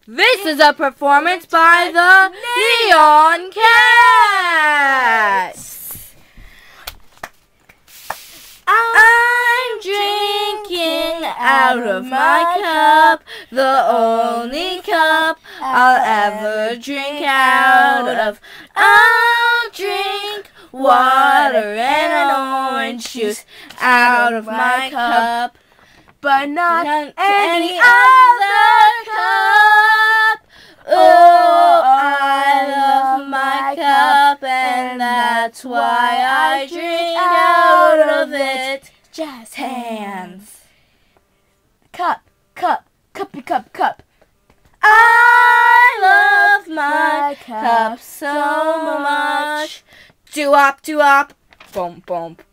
This is a performance by the Neon Katz. I'm drinking out of my cup, the only cup I'll ever drink out of. I'll drink water and orange juice out of my cup, but not any other cup. Oh, I love my cup, and that's why I drink out of it. Jazz hands. Cup, cup, cuppy cup, cup. I love my cup so much. Do-wop, boom, boom.